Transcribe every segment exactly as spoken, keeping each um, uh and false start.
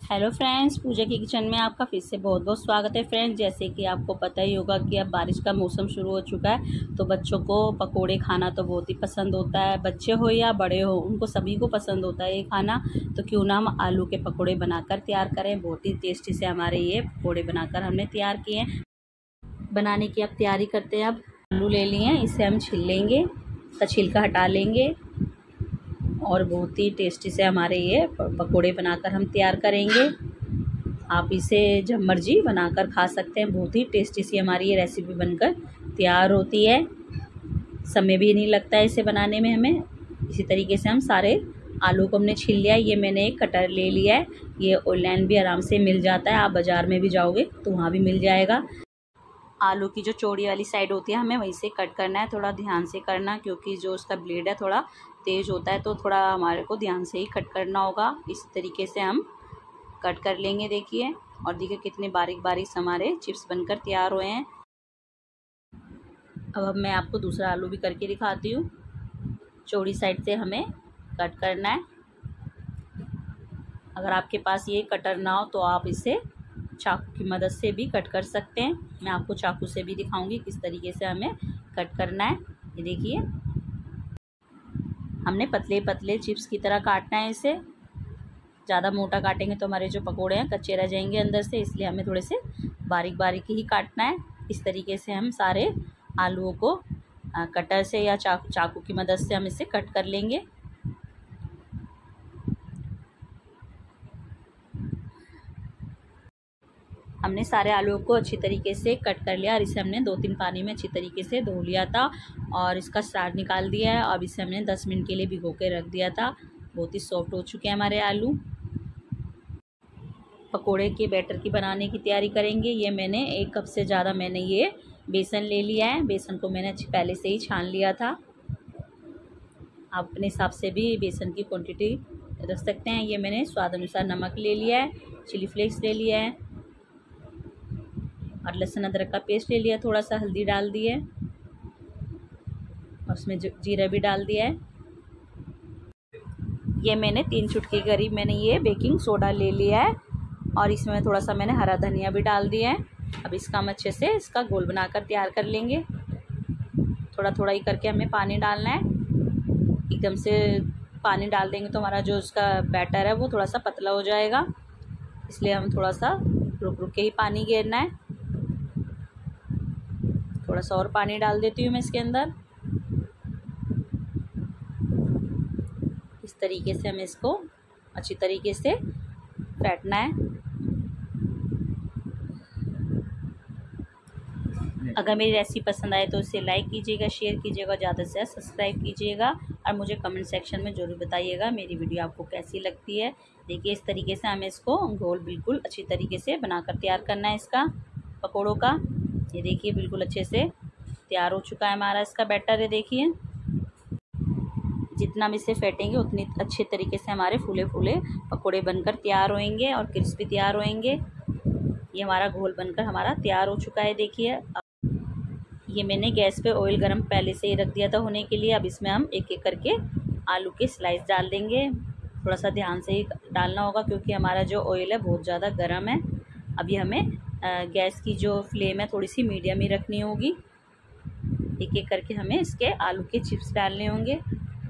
Hello friends, पूजा की kitchen में आपका फिर से बहुत बहुत स्वागत है। फ्रेंड्स, जैसे कि आपको पता ही होगा कि अब बारिश का मौसम शुरू हो चुका है, तो बच्चों को पकोड़े खाना तो बहुत ही पसंद होता है। बच्चे हो या बड़े हो, उनको सभी को पसंद होता है ये खाना। तो क्यों ना हम आलू के पकोड़े बनाकर तैयार करें। बहुत ही टेस्टी से हमारे ये पकोड़े बनाकर हमने तैयार किए हैं। बनाने की अब तैयारी करते हैं। अब आलू ले लिए हैं, इसे हम छील लेंगे, इसका छिलका हटा लेंगे और बहुत ही टेस्टी से हमारे ये पकोड़े बनाकर हम तैयार करेंगे। आप इसे जब मर्जी बनाकर खा सकते हैं। बहुत ही टेस्टी सी हमारी ये रेसिपी बनकर तैयार होती है। समय भी नहीं लगता है इसे बनाने में हमें। इसी तरीके से हम सारे आलू को हमने छील लिया है। ये मैंने एक कटर ले लिया है। ये ऑनलाइन भी आराम से मिल जाता है, आप बाज़ार में भी जाओगे तो वहाँ भी मिल जाएगा। आलू की जो चौड़ी वाली साइड होती है हमें वहीं से कट करना है। थोड़ा ध्यान से करना, क्योंकि जो उसका ब्लेड है थोड़ा तेज़ होता है, तो थोड़ा हमारे को ध्यान से ही कट करना होगा। इस तरीके से हम कट कर लेंगे। देखिए, और देखिए कितने बारीक बारीक हमारे चिप्स बनकर तैयार हुए हैं। अब अब मैं आपको दूसरा आलू भी करके दिखाती हूँ। चौड़ी साइड से हमें कट करना है। अगर आपके पास ये कटर ना हो तो आप इसे चाकू की मदद से भी कट कर सकते हैं। मैं आपको चाकू से भी दिखाऊंगी किस तरीके से हमें कट करना है। ये देखिए, हमने पतले पतले चिप्स की तरह काटना है इसे। ज़्यादा मोटा काटेंगे तो हमारे जो पकोड़े हैं कच्चे रह जाएंगे अंदर से, इसलिए हमें थोड़े से बारीक बारीक ही काटना है। इस तरीके से हम सारे आलूओं को कटर से या चाकू चाकू की मदद से हम इसे कट कर लेंगे। हमने सारे आलूओं को अच्छी तरीके से कट कर लिया और इसे हमने दो तीन पानी में अच्छी तरीके से धो लिया था और इसका सार निकाल दिया है। अब इसे हमने दस मिनट के लिए भिगो के रख दिया था। बहुत ही सॉफ्ट हो चुके हैं हमारे आलू। पकोड़े के बैटर की बनाने की तैयारी करेंगे। ये मैंने एक कप से ज़्यादा मैंने ये बेसन ले लिया है। बेसन को मैंने पहले से ही छान लिया था। आप अपने हिसाब से भी बेसन की क्वांटिटी रख सकते हैं। ये मैंने स्वाद अनुसार नमक ले लिया है, चिली फ्लेक्स ले लिया है और लहसुन अदरक का पेस्ट ले लिया। थोड़ा सा हल्दी डाल दी है और उसमें जीरा भी डाल दिया है। ये मैंने तीन चुटकी करीब मैंने ये बेकिंग सोडा ले लिया है और इसमें थोड़ा सा मैंने हरा धनिया भी डाल दिया है। अब इसका हम अच्छे से इसका घोल बनाकर तैयार कर लेंगे। थोड़ा थोड़ा ही करके हमें पानी डालना है। एकदम से पानी डाल देंगे तो हमारा जो उसका बैटर है वो थोड़ा सा पतला हो जाएगा, इसलिए हम थोड़ा सा रुक रुक के ही पानी घेरना है। थोड़ा सा और पानी डाल देती हूँ मैं इसके अंदर। इस तरीके से हमें इसको अच्छी तरीके से फेंटना है। अगर मेरी रेसिपी पसंद आए तो इसे लाइक कीजिएगा, शेयर कीजिएगा, ज़्यादा से ज़्यादा सब्सक्राइब कीजिएगा और मुझे कमेंट सेक्शन में ज़रूर बताइएगा मेरी वीडियो आपको कैसी लगती है। देखिए, इस तरीके से हमें इसको घोल बिल्कुल अच्छी तरीके से बनाकर तैयार करना है इसका पकोड़ों का। ये देखिए, बिल्कुल अच्छे से तैयार हो चुका है हमारा इसका बैटर है। देखिए, जितना हम इसे फेंटेंगे उतनी अच्छे तरीके से हमारे फूले फूले पकोड़े बनकर तैयार होंगे और क्रिस्पी तैयार होंगे। ये हमारा घोल बनकर हमारा तैयार हो चुका है। देखिए, ये मैंने गैस पे ऑयल गरम पहले से ही रख दिया था होने के लिए। अब इसमें हम एक एक करके आलू के स्लाइस डाल देंगे। थोड़ा सा ध्यान से ही डालना होगा, क्योंकि हमारा जो ऑयल है बहुत ज़्यादा गर्म है। अभी हमें गैस की जो फ्लेम है थोड़ी सी मीडियम ही रखनी होगी। एक एक करके हमें इसके आलू के चिप्स डालने होंगे।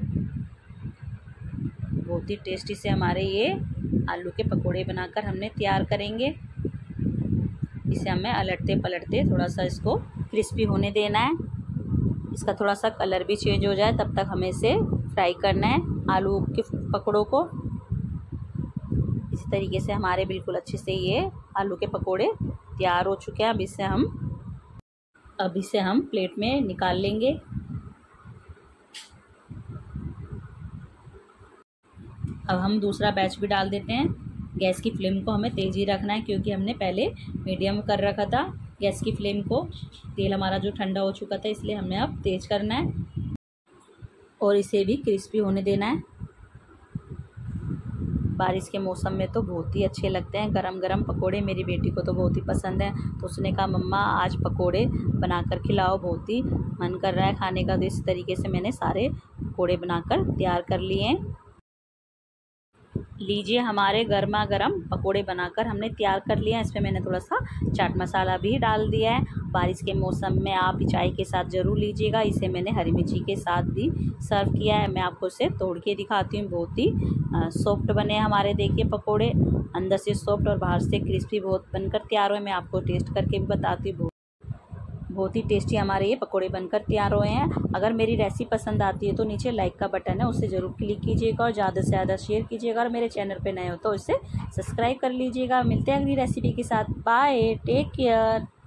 बहुत ही टेस्टी से हमारे ये आलू के पकोड़े बनाकर हमने तैयार करेंगे। इसे हमें अलटते पलटते थोड़ा सा इसको क्रिस्पी होने देना है। इसका थोड़ा सा कलर भी चेंज हो जाए तब तक हमें इसे फ्राई करना है आलू के पकोड़ों को। इसी तरीके से हमारे बिल्कुल अच्छे से ये आलू के पकोड़े तैयार हो चुके हैं। अब इसे हम अब इसे हम प्लेट में निकाल लेंगे। अब हम दूसरा बैच भी डाल देते हैं। गैस की फ्लेम को हमें तेज़ ही रखना है, क्योंकि हमने पहले मीडियम कर रखा था गैस की फ्लेम को। तेल हमारा जो ठंडा हो चुका था, इसलिए हमें अब तेज़ करना है और इसे भी क्रिस्पी होने देना है। बारिश के मौसम में तो बहुत ही अच्छे लगते हैं गरम गरम पकोड़े। मेरी बेटी को तो बहुत ही पसंद है, तो उसने कहा मम्मा आज पकोड़े बनाकर खिलाओ, बहुत ही मन कर रहा है खाने का। तो इस तरीके से मैंने सारे पकोड़े बनाकर तैयार कर लिए हैं। लीजिए हमारे गर्मा गर्म पकोड़े बनाकर हमने तैयार कर लिया है। इसमें मैंने थोड़ा सा चाट मसाला भी डाल दिया है। बारिश के मौसम में आप चाय के साथ ज़रूर लीजिएगा। इसे मैंने हरी मिर्ची के साथ भी सर्व किया है। मैं आपको इसे तोड़ के दिखाती हूँ। बहुत ही सॉफ्ट बने हमारे देखिए पकोड़े, अंदर से सॉफ्ट और बाहर से क्रिस्पी बहुत बनकर तैयार हुए। मैं आपको टेस्ट करके भी बताती हूँ। बहुत ही टेस्टी हमारे ये पकोड़े बनकर तैयार हुए हैं। अगर मेरी रेसिपी पसंद आती है तो नीचे लाइक का बटन है, उससे ज़रूर क्लिक कीजिएगा और ज़्यादा से ज़्यादा शेयर कीजिएगा। और मेरे चैनल पे नए हो तो इसे सब्सक्राइब कर लीजिएगा। मिलते हैं अगली रेसिपी के साथ। Bye, take care.